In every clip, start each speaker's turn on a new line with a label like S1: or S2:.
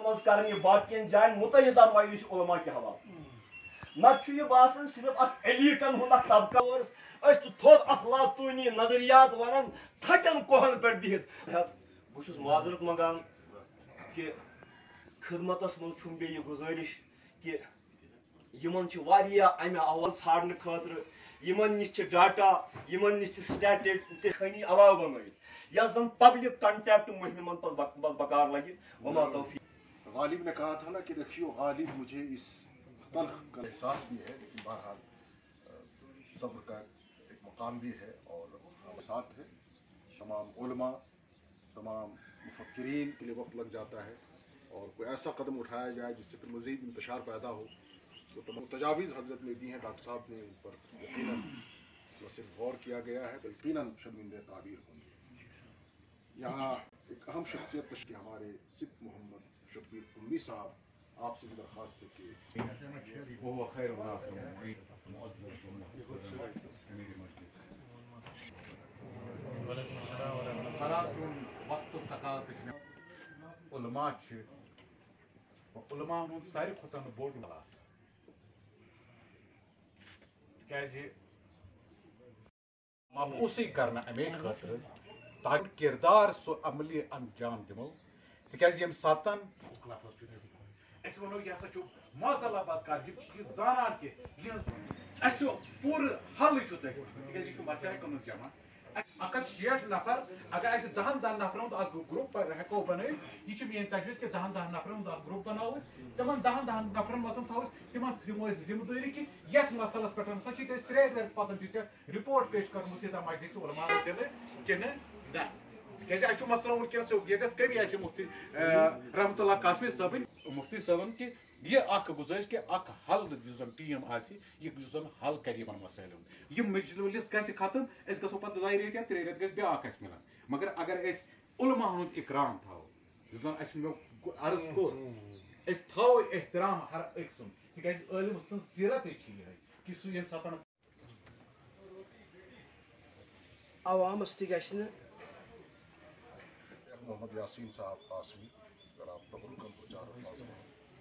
S1: मज कर बाकियन जान मुतहिदा मजलिस उलमा के हवाले नत बसान सिर्फ अख एलीटन हुंद तबका थोद अफलातूनी नजरियात वन थकन कोहन पे बिहित बहुत माजरत मंगान कि खिदमतस मज बे गुजारिश कि अमे अवल छाड़ने खतर निश डाटा निश स्टैटिक अलाव बन जन पब्लिक कंटेक्ट मुहिम बकार लगे वमा तौफीक।
S2: गालिब ने कहा था ना कि देखियो गालिब मुझे इस तल्ख का एहसास भी है, लेकिन बहरहाल सब्र का एक मकाम भी है और हम साथ है। तमाम उलमा तमाम मुफक्किरीन के लिए वक्त लग जाता है और कोई ऐसा कदम उठाया जाए जिससे फिर मज़ीद इंतशार पैदा हो। तो तमाम तजावीज़ हजरत ने दी हैं, डॉक्टर साहब ने उन पर यकीनन न सिर्फ गौर किया गया है बल्कि यकीनन शर्मिंदे ताबीर होंगे। यहाँ एक अहम शख्सियत तशकील हमारे सिद्ध मोहम्मद शब्बीर कुल्ली साहब, आपसे भी दरख्वास्त है कि
S3: सारे खुद बोट मबूसी करना अमे खतर ताकि किरदार सो अमली अंजाम दिमो तम सातन वो यह मौजलाबाद का जानान कि पूर हल बचाए कन जमा 160 नफर अगर 10 नफरों ग्रुप हेको बन यह मेन तजवीज़ कि 10 नफरों ग्रुप बनाओ तम 10 नफरन मज थो तम दिमो जिम्मेदारी कि ये मसलस पे सा 3 रेत पे रिपोर्ट पेश कर मजलिस उलमा कि मसला वनकस ये कमी मुफ्ती रहमतुल्लाह कासमी सबन मुफ्ती सबन कि यह गुजारिश कि हल टीम आन हल कर मसाइल यह मजलिस गि खत्म गो पे 2 रेत या 3 रेत गि ब्या मिलान मगर अगर उलमा हुंद इकराम थो अर्ज कोर थो एहतराम हर अक सुन तिम सं सीरत यह कि सह ये सात
S4: अवामस
S2: मोहम्मद यासीन साहब कासमी अगर आप तबरुकन को 4 अल्फाज में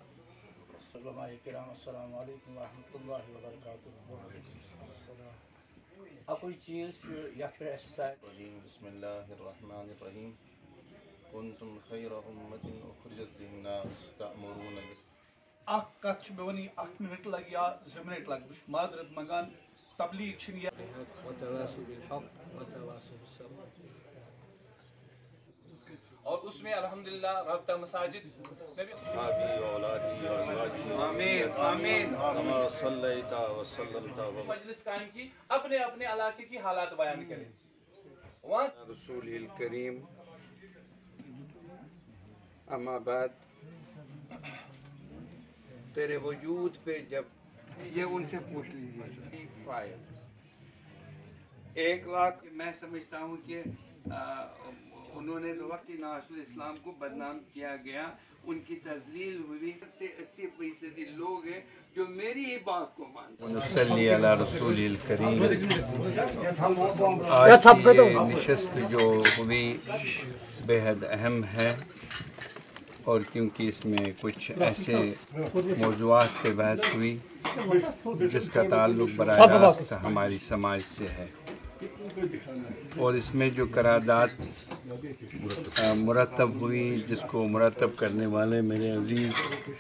S4: अस्सलाम वालेकुम व रहमतुल्लाहि व बरकातुहू। अकोई चीज़ बिस्मिल्लाहिर्रहमानिर्रहीम कुंतुम खैरा उम्मतिन उखरिजत लिन्नास तअमुरून
S5: कत मे वन 1 मिनट लगे या 2 मिनट लगे बस मादरत मंगान तबलीग
S6: और उसमें अल्हम्दुलिल्लाह रब्ता मसाजिद मजलिस कायम की अपने अपने इलाके की हालात बयान करें। वहाँ
S7: रसूल करीम अम्मा बाद तेरे वजूद पे जब ये उनसे पूछ लीजिए 1 लाख मैं समझता हूँ कि उन्होंने तो वक्ती नासुल इस्लाम को बदनाम किया गया, उनकी तजलील हुई से 80% लोग हैं जो मेरी ही बात को मानते हैं। नशस्त जो हुई बेहद अहम है और क्योंकि इसमें कुछ ऐसे मौज़ूआत पे बहस हुई जिसका ताल्लुक़ बराह रास्त हमारी समाज से है और इसमें जो करारदाद मुरतब हुई जिसको मुरतब करने वाले मेरे अजीज़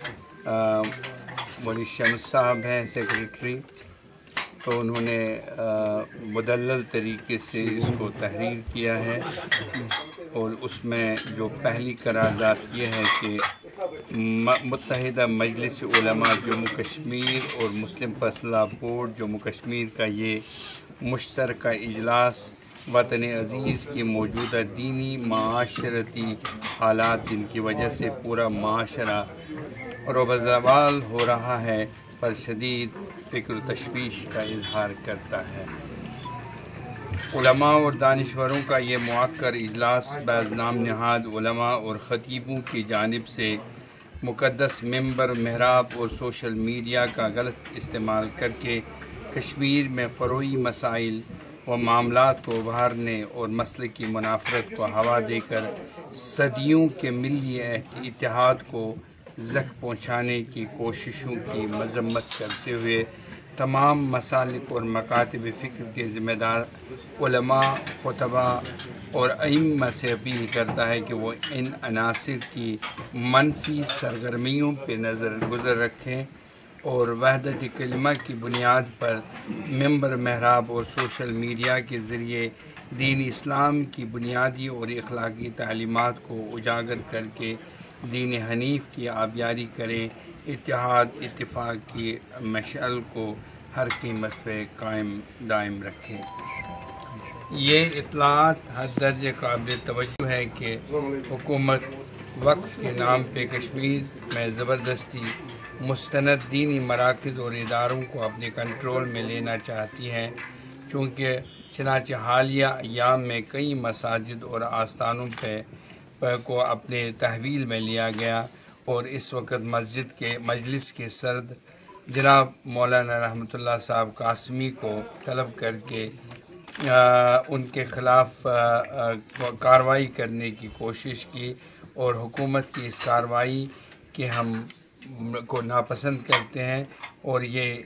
S7: मौलवी शम्स साहब हैं सेक्रेटरी, तो उन्होंने मुदल्लल तरीके से इसको तहरीर किया है और उसमें जो पहली करारदाद ये है कि मुत्तहिदा मजलिस उलमा जम्मू कश्मीर और मुस्लिम फैसला बोर्ड जम्मू कश्मीर का ये मुश्तरका इजलास वतन अज़ीज़ की मौजूदा दीनी माशरती हालात जिनकी वजह से पूरा माशरा रोबज़वाल हो रहा है पर शदीद फ़िक्र तशवीश का इजहार करता है। उलमा और दानिश्वरों का ये मुअक्कर इजलास बाज़ नाम नहाद उलमा और ख़तीबों की जानिब से मुक़द्दस मिंबर महराब और सोशल मीडिया का गलत इस्तेमाल करके कश्मीर में फ़रोई मसाइल व मामलात को उभारने और मसले की मुनाफरत को हवा देकर सदियों के मिली इत्तेहाद को زخم پہنچانے کی کوششوں کی مذمت کرتے ہوئے تمام مسالک اور مکاتب فکر کے ذمہ دار علماء، خطباء اور ائمہ سے اپیل کرتا ہے کہ وہ ان عناصر کی منفی سرگرمیوں پہ نظر گزر رکھیں اور وحدت کلمہ کی بنیاد پر ممبر، محراب اور سوشل میڈیا کے ذریعے دین اسلام کی بنیادی اور اخلاقی تعلیمات کو اجاگر کر کے دین حنیف کی آبیاری کریں، اتحاد اتفاق کی مشعل کو ہر قیمت پہ قائم دائم رکھیں۔ یہ اطلاعات حد درجے قابل توجہ ہے کہ حکومت وقف کے نام پہ کشمیر میں زبردستی مستند دینی مراکز اور اداروں کو اپنے کنٹرول میں لینا چاہتی ہے، چنانچہ حالیہ ایام میں کئی مساجد اور آستانوں کو اپنے تحویل میں لیا گیا اور اس وقت مسجد کے مجلس کے صدر جناب مولانا رحمۃ اللہ صاحب قاسمی کو طلب کر کے ان کے خلاف کارروائی کرنے کی کوشش کی اور حکومت کی اس کارروائی کے ہم کو ناپسند کرتے ہیں اور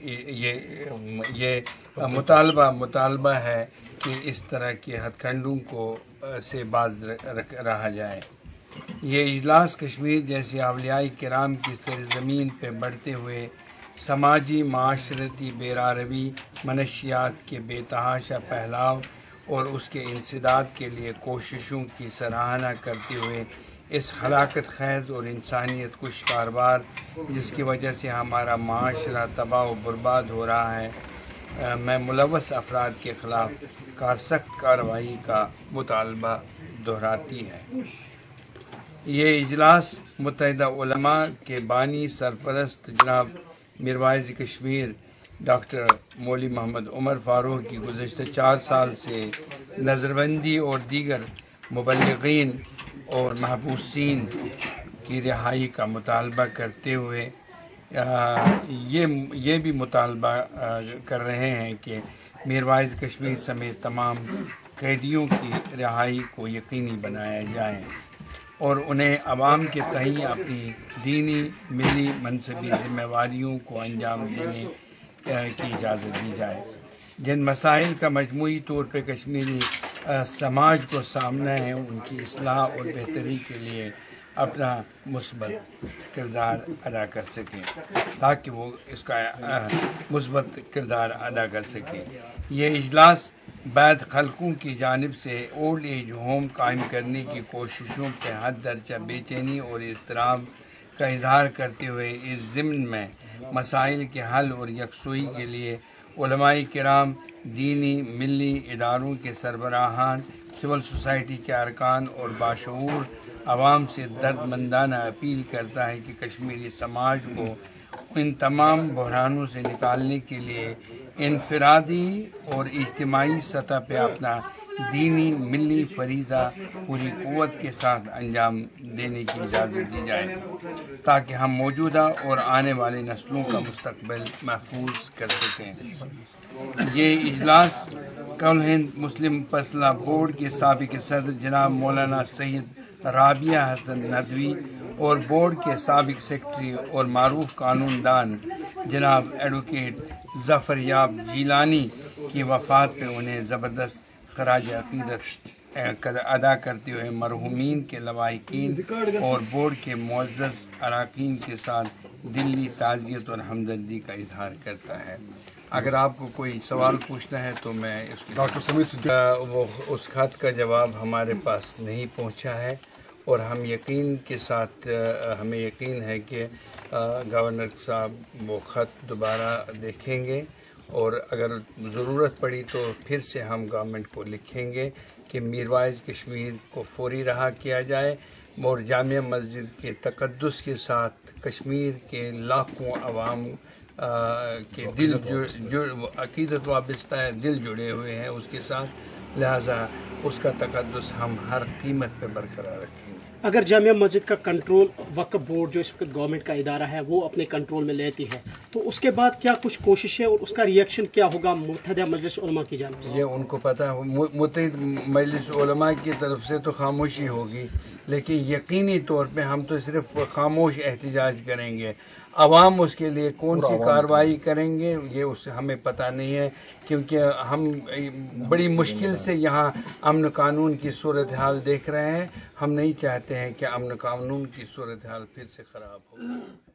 S7: یہ مطالبہ ہے کہ اس طرح کے ہتھ کنڈوں کو سے باز رہا جائے۔ یہ اجلاس کشمیر جیسے اولیاء کرام کی سرزمین پہ بڑھتے ہوئے سماجی معاشرتی بیراروی منشیات کے بے تحاشا پھیلاؤ اور اس کے انسداد کے لیے کوششوں کی سراہنا کرتے ہوئے اس ہلاکت خیز اور انسانیت کش کاروبار جس کی وجہ سے ہمارا معاشرہ تباہ و برباد ہو رہا ہے میں ملوث افراد کے خلاف سخت کارروائی کا مطالبہ دہراتی ہے۔ یہ اجلاس متحدہ علماء کے بانی سرپرست جناب میروائز کشمیر ڈاکٹر مولوی محمد عمر فاروق کی گزشتہ 4 سال سے نظربندی اور دیگر مبلغین اور محبوسین کی رہائی کا مطالبہ کرتے ہوئے یہ بھی مطالبہ کر رہے ہیں کہ میروائز کشمیر سمیت تمام قیدیوں کی رہائی کو یقینی بنایا جائے اور انہیں عوام کے تئیں اپنی دینی ملی منصبی ذمہ داریوں کو انجام دینے کی اجازت دی جائے۔ جن مسائل کا مجموعی طور پہ کشمیری سماج کو سامنا ہے ان کی اصلاح اور بہتری کے لیے اپنا مثبت کردار ادا کر سکیں تاکہ وہ اس کا مثبت کردار ادا کر سکیں۔ یہ اجلاس بعد خلقوں کی جانب سے اولڈ ایج ہوم قائم کرنے کی کوششوں پہ حد درجہ بے چینی اور اضطراب کا اظہار کرتے ہوئے اس ضمن میں مسائل کے حل اور یکسوئی کے لیے علماء کرام، دینی ملی اداروں کے سربراہان، سول سوسائٹی کے ارکان اور باشعور عوام سے دردمندانہ اپیل کرتا ہے کہ کشمیری سماج کو ان تمام بحرانوں سے نکالنے کے لیے انفرادی اور اجتماعی سطح پہ اپنا دینی ملی فریضہ پوری قوت کے ساتھ انجام دینے کی اجازت دی جائے تاکہ ہم موجودہ اور آنے والی نسلوں کا مستقبل محفوظ کر سکیں۔ یہ اجلاس کل ہند مسلم فضلہ بورڈ کے سابق صدر جناب مولانا سید رابعہ حسن ندوی اور بورڈ کے سابق سیکرٹری اور معروف قانون دان جناب ایڈوکیٹ ظفر یاب جیلانی کی وفات پہ انہیں زبردست خراج عقیدت ادا کرتے ہوئے مرحومین کے لواحقین اور بورڈ کے معزز اراکین کے ساتھ دلی تعزیت اور ہمدردی کا اظہار کرتا ہے۔ اگر آپ کو کوئی سوال پوچھنا ہے تو میں اس خط کا جواب ہمارے پاس نہیں پہنچا ہے اور ہم یقین کے ساتھ ہمیں یقین ہے کہ گورنر صاحب وہ خط دوبارہ دیکھیں گے اور اگر ضرورت پڑی تو پھر سے ہم گورنمنٹ کو لکھیں گے کہ میروائز کشمیر کو فوری رہا کیا جائے اور جامع مسجد کے تقدس کے ساتھ کشمیر کے لاکھوں عوام کے دل عقیدت وابستہ ہے، دل جڑے ہوئے ہیں اس کے ساتھ، لہٰذا اس کا تقدس ہم ہر قیمت پہ برقرار رکھیں گے۔
S8: अगर जामिया मस्जिद का कंट्रोल वक्फ बोर्ड जो इस वक्त गवर्नमेंट का इदारा है वो अपने कंट्रोल में लेती है तो उसके बाद क्या कुछ कोशिश है और उसका रिएक्शन क्या होगा मुत्तहिदा मजलिस उलमा की जानिब से?
S7: ये उनको पता है। मुत्तहिद मजलिस उलमा की तरफ से तो खामोशी होगी, लेकिन यकीनी तौर पे हम तो सिर्फ खामोश एहतजाज करेंगे। अवाम उसके लिए कौन सी कार्रवाई करेंगे ये उससे हमें पता नहीं है, क्योंकि हम बड़ी मुश्किल से यहाँ अमन कानून की सूरत हाल देख रहे हैं। हम नहीं चाहते हैं कि अमन कानून की सूरत हाल फिर से ख़राब हो।